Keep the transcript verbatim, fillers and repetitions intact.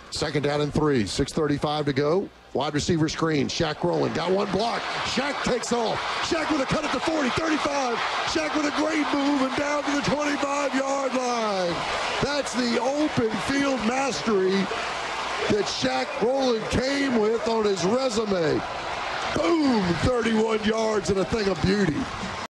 Second down and three. six thirty-five to go. Wide receiver screen. Shaq Roland got one block. Shaq takes off. Shaq with a cut at the forty, thirty-five. Shaq with a great move and down to the twenty-five yard line. That's the open field mastery that Shaq Roland came with on his resume. Boom, thirty-one yards and a thing of beauty.